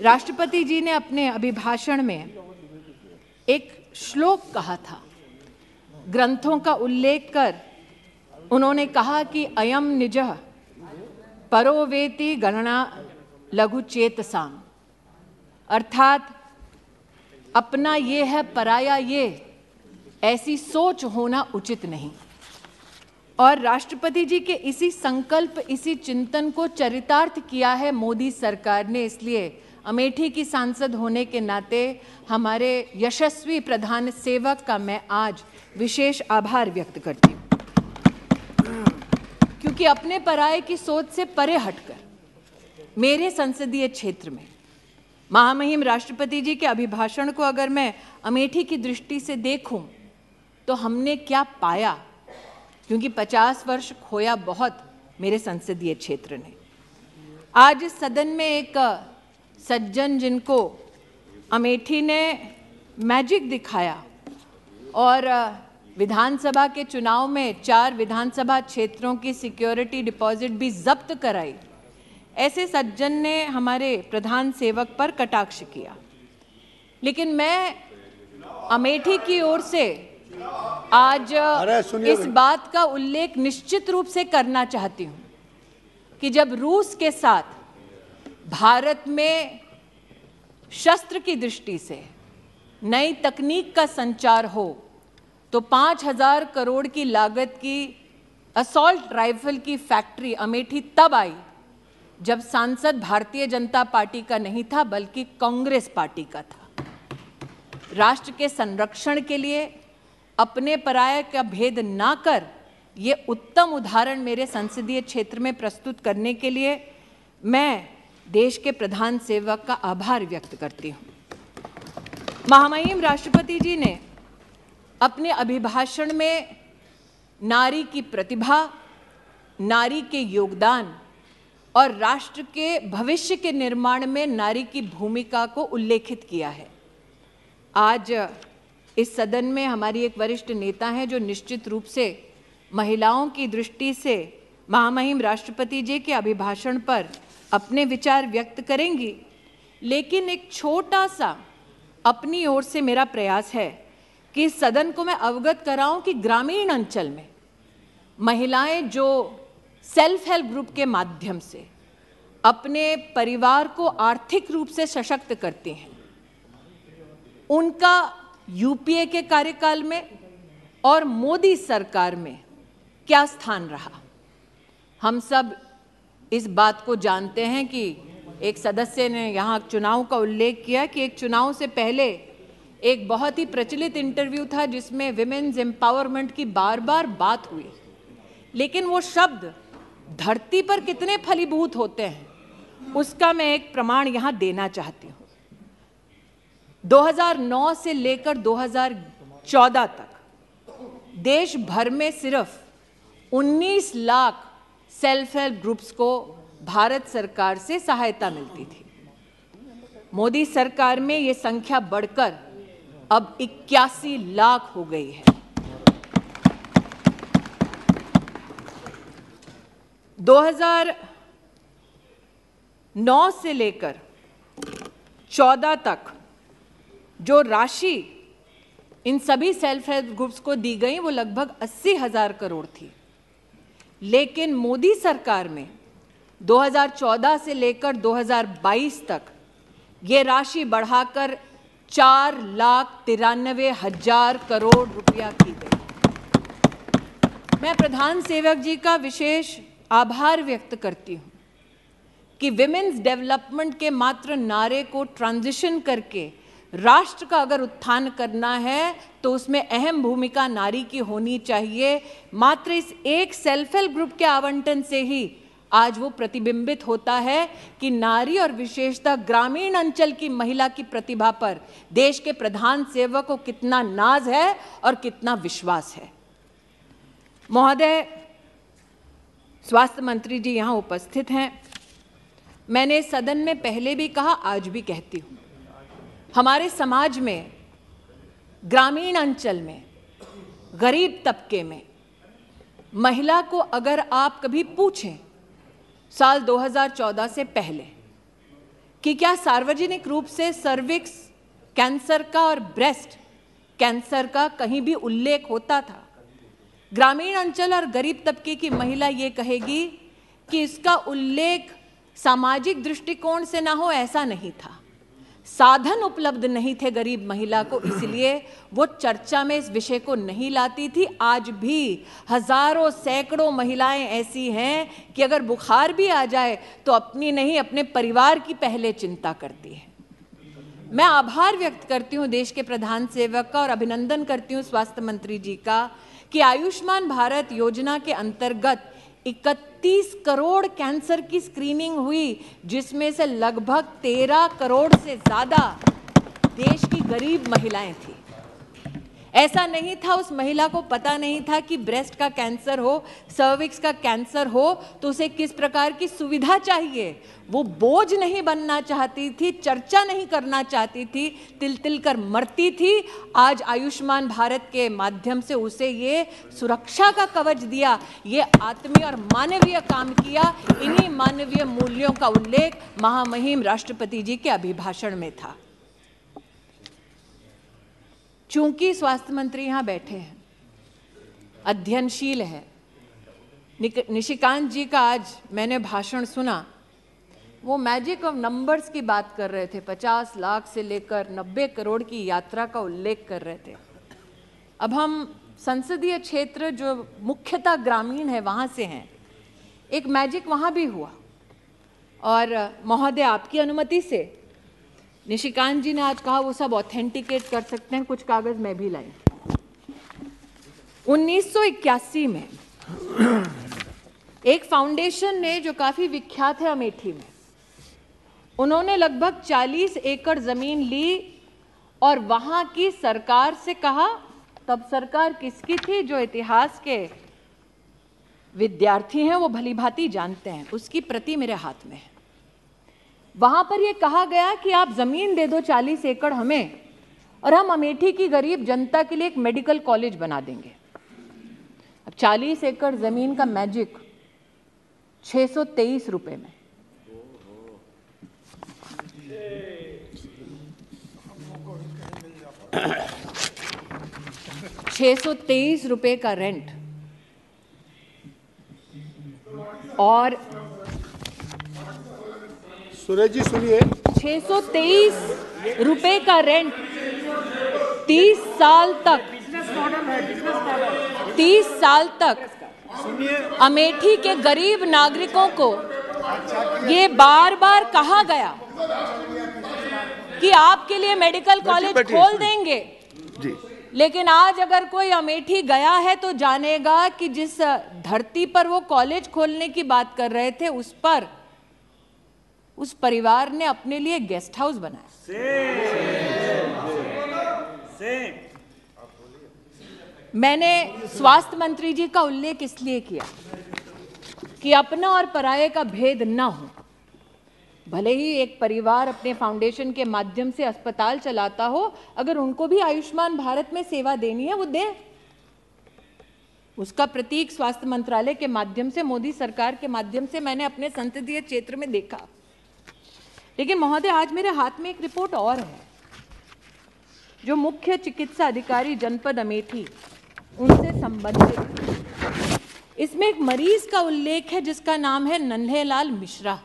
राष्ट्रपति जी ने अपने अभिभाषण में एक श्लोक कहा था, ग्रंथों का उल्लेख कर उन्होंने कहा कि अयम निजः परो वेति गणना लघु चेतसाम, अर्थात अपना ये है पराया ये, ऐसी सोच होना उचित नहीं। और राष्ट्रपति जी के इसी संकल्प, इसी चिंतन को चरितार्थ किया है मोदी सरकार ने। इसलिए अमेठी की सांसद होने के नाते हमारे यशस्वी प्रधान सेवक का मैं आज विशेष आभार व्यक्त करती हूँ, क्योंकि अपने पराये की सोच से परे हटकर मेरे संसदीय क्षेत्र में महामहिम राष्ट्रपति जी के अभिभाषण को अगर मैं अमेठी की दृष्टि से देखूं तो हमने क्या पाया, क्योंकि 50 वर्ष खोया बहुत मेरे संसदीय क्षेत्र ने। आज इस सदन में एक सज्जन जिनको अमेठी ने मैजिक दिखाया और विधानसभा के चुनाव में 4 विधानसभा क्षेत्रों की सिक्योरिटी डिपॉजिट भी जब्त कराई, ऐसे सज्जन ने हमारे प्रधान सेवक पर कटाक्ष किया। लेकिन मैं अमेठी की ओर से आज इस बात का उल्लेख निश्चित रूप से करना चाहती हूं कि जब रूस के साथ भारत में शस्त्र की दृष्टि से नई तकनीक का संचार हो तो 5,000 करोड़ की लागत की असॉल्ट राइफल की फैक्ट्री अमेठी तब आई जब सांसद भारतीय जनता पार्टी का नहीं था बल्कि कांग्रेस पार्टी का था। राष्ट्र के संरक्षण के लिए अपने पराये का भेद ना कर ये उत्तम उदाहरण मेरे संसदीय क्षेत्र में प्रस्तुत करने के लिए मैं देश के प्रधान सेवक का आभार व्यक्त करती हूँ। महामहिम राष्ट्रपति जी ने अपने अभिभाषण में नारी की प्रतिभा, नारी के योगदान और राष्ट्र के भविष्य के निर्माण में नारी की भूमिका को उल्लेखित किया है। आज इस सदन में हमारी एक वरिष्ठ नेता हैं जो निश्चित रूप से महिलाओं की दृष्टि से महामहिम राष्ट्रपति जी के अभिभाषण पर अपने विचार व्यक्त करेंगी। लेकिन एक छोटा सा अपनी ओर से मेरा प्रयास है कि इस सदन को मैं अवगत कराऊं कि ग्रामीण अंचल में महिलाएं जो सेल्फ हेल्प ग्रुप के माध्यम से अपने परिवार को आर्थिक रूप से सशक्त करती हैं, उनका यूपीए के कार्यकाल में और मोदी सरकार में क्या स्थान रहा। हम सब इस बात को जानते हैं कि एक सदस्य ने यहाँ चुनाव का उल्लेख किया कि एक चुनाव से पहले एक बहुत ही प्रचलित इंटरव्यू था जिसमें विमेन्स एम्पावरमेंट की बार बार बात हुई, लेकिन वो शब्द धरती पर कितने फलीभूत होते हैं उसका मैं एक प्रमाण यहाँ देना चाहती हूँ। 2009 से लेकर 2014 तक देश भर में सिर्फ 19 लाख सेल्फ हेल्प ग्रुप्स को भारत सरकार से सहायता मिलती थी। मोदी सरकार में ये संख्या बढ़कर अब 81 लाख हो गई है। 2009 से लेकर 14 तक जो राशि इन सभी सेल्फ हेल्प ग्रुप्स को दी गई वो लगभग 80,000 करोड़ थी। लेकिन मोदी सरकार में 2014 से लेकर 2022 तक ये राशि बढ़ाकर 4,93,000 करोड़ रुपया की गई। मैं प्रधान सेवक जी का विशेष आभार व्यक्त करती हूँ कि विमेन्स डेवलपमेंट के मात्र नारे को ट्रांजिशन करके राष्ट्र का अगर उत्थान करना है तो उसमें अहम भूमिका नारी की होनी चाहिए। मात्र इस एक सेल्फ हेल्प ग्रुप के आवंटन से ही आज वो प्रतिबिंबित होता है कि नारी और विशेषतः ग्रामीण अंचल की महिला की प्रतिभा पर देश के प्रधान सेवक को कितना नाज है और कितना विश्वास है। महोदय, स्वास्थ्य मंत्री जी यहाँ उपस्थित हैं। मैंने सदन में पहले भी कहा, आज भी कहती हूँ, हमारे समाज में ग्रामीण अंचल में गरीब तबके में महिला को अगर आप कभी पूछें साल 2014 से पहले कि क्या सार्वजनिक रूप से सर्विक्स कैंसर का और ब्रेस्ट कैंसर का कहीं भी उल्लेख होता था? ग्रामीण अंचल और गरीब तबके की महिला ये कहेगी कि इसका उल्लेख सामाजिक दृष्टिकोण से ना हो, ऐसा नहीं था। साधन उपलब्ध नहीं थे गरीब महिला को, इसलिए वो चर्चा में इस विषय को नहीं लाती थी। आज भी हजारों सैकड़ों महिलाएं ऐसी हैं कि अगर बुखार भी आ जाए तो अपनी नहीं, अपने परिवार की पहले चिंता करती है। मैं आभार व्यक्त करती हूं देश के प्रधान सेवक का और अभिनंदन करती हूं स्वास्थ्य मंत्री जी का कि आयुष्मान भारत योजना के अंतर्गत 31 करोड़ कैंसर की स्क्रीनिंग हुई, जिसमें से लगभग 13 करोड़ से ज्यादा देश की गरीब महिलाएं थी। ऐसा नहीं था उस महिला को पता नहीं था कि ब्रेस्ट का कैंसर हो, सर्विक्स का कैंसर हो तो उसे किस प्रकार की सुविधा चाहिए। वो बोझ नहीं बनना चाहती थी, चर्चा नहीं करना चाहती थी, तिल तिल कर मरती थी। आज आयुष्मान भारत के माध्यम से उसे ये सुरक्षा का कवच दिया, ये आत्मीय और मानवीय काम किया। इन्हीं मानवीय मूल्यों का उल्लेख महामहिम राष्ट्रपति जी के अभिभाषण में था। चूंकि स्वास्थ्य मंत्री यहाँ बैठे हैं, अध्ययनशील है, निशिकांत जी का आज मैंने भाषण सुना, वो मैजिक ऑफ नंबर्स की बात कर रहे थे। 50 लाख से लेकर 90 करोड़ की यात्रा का उल्लेख कर रहे थे। अब हम संसदीय क्षेत्र जो मुख्यतः ग्रामीण है वहाँ से हैं, एक मैजिक वहाँ भी हुआ। और महोदय आपकी अनुमति से निशिकांत जी ने आज कहा वो सब ऑथेंटिकेट कर सकते हैं, कुछ कागज मैं भी लाई। 1981 में एक फाउंडेशन ने, जो काफी विख्यात है अमेठी में, उन्होंने लगभग 40 एकड़ जमीन ली और वहां की सरकार से कहा, तब सरकार किसकी थी, जो इतिहास के विद्यार्थी हैं वो भलीभांति जानते हैं, उसकी प्रति मेरे हाथ में है। वहां पर यह कहा गया कि आप जमीन दे दो 40 एकड़ हमें और हम अमेठी की गरीब जनता के लिए एक मेडिकल कॉलेज बना देंगे। अब 40 एकड़ जमीन का मैजिक 623 रुपए में। ₹623 का रेंट और सुरेश जी सुनिए, 623 रुपए का रेंट 30 साल तक, 30 साल तक अमेठी के गरीब नागरिकों को ये बार बार कहा गया कि आपके लिए मेडिकल कॉलेज खोल देंगे जी। लेकिन आज अगर कोई अमेठी गया है तो जानेगा कि जिस धरती पर वो कॉलेज खोलने की बात कर रहे थे, उस पर उस परिवार ने अपने लिए गेस्ट हाउस बनाया। मैंने स्वास्थ्य मंत्री जी का उल्लेख इसलिए किया कि अपना और पराये का भेद ना हो। भले ही एक परिवार अपने फाउंडेशन के माध्यम से अस्पताल चलाता हो, अगर उनको भी आयुष्मान भारत में सेवा देनी है वो दें। उसका प्रतीक स्वास्थ्य मंत्रालय के माध्यम से, मोदी सरकार के माध्यम से मैंने अपने संसदीय क्षेत्र में देखा। लेकिन महोदय, आज मेरे हाथ में एक रिपोर्ट और है जो मुख्य चिकित्सा अधिकारी जनपद अमेठी उनसे संबंधित। इसमें एक मरीज का उल्लेख है जिसका नाम है नन्हेलाल मिश्रा।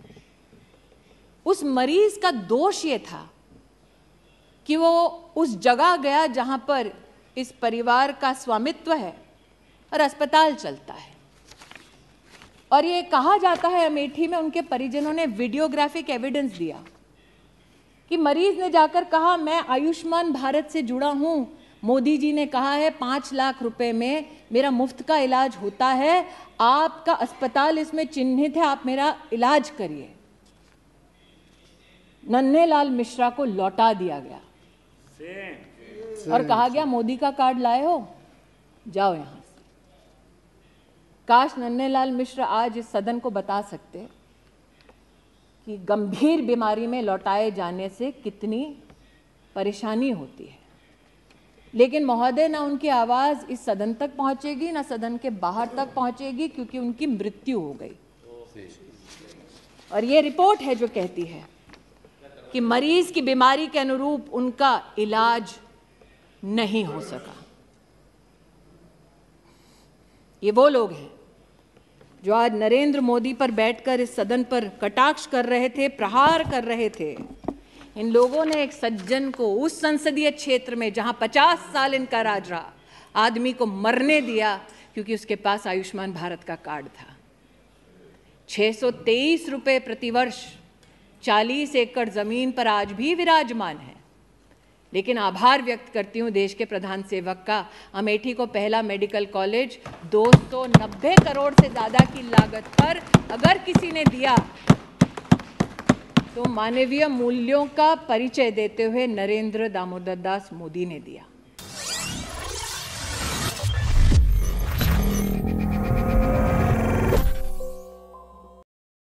उस मरीज का दोष ये था कि वो उस जगह गया जहां पर इस परिवार का स्वामित्व है और अस्पताल चलता है, और ये कहा जाता है अमेठी में उनके परिजनों ने वीडियोग्राफिक एविडेंस दिया कि मरीज ने जाकर कहा, मैं आयुष्मान भारत से जुड़ा हूं, मोदी जी ने कहा है 5 लाख रुपए में मेरा मुफ्त का इलाज होता है, आपका अस्पताल इसमें चिन्हित है, आप मेरा इलाज करिए। नन्हेलाल मिश्रा को लौटा दिया गया और कहा गया, मोदी का कार्ड लाए हो, जाओ यहां से। काश नन्हेलाल मिश्रा आज इस सदन को बता सकते कि गंभीर बीमारी में लौटाए जाने से कितनी परेशानी होती है। लेकिन महोदय, ना उनकी आवाज इस सदन तक पहुंचेगी ना सदन के बाहर तक पहुंचेगी, क्योंकि उनकी मृत्यु हो गई। और ये रिपोर्ट है जो कहती है कि मरीज की बीमारी के अनुरूप उनका इलाज नहीं हो सका। ये वो लोग हैं जो आज नरेंद्र मोदी पर बैठकर इस सदन पर कटाक्ष कर रहे थे, प्रहार कर रहे थे। इन लोगों ने एक सज्जन को उस संसदीय क्षेत्र में जहां 50 साल इनका राज रहा, आदमी को मरने दिया क्योंकि उसके पास आयुष्मान भारत का कार्ड था। 623 रुपए प्रतिवर्ष 40 एकड़ जमीन पर आज भी विराजमान है। लेकिन आभार व्यक्त करती हूं देश के प्रधान सेवक का, अमेठी को पहला मेडिकल कॉलेज 290 करोड़ से ज्यादा की लागत पर अगर किसी ने दिया तो मानवीय मूल्यों का परिचय देते हुए नरेंद्र दामोदर दास मोदी ने दिया।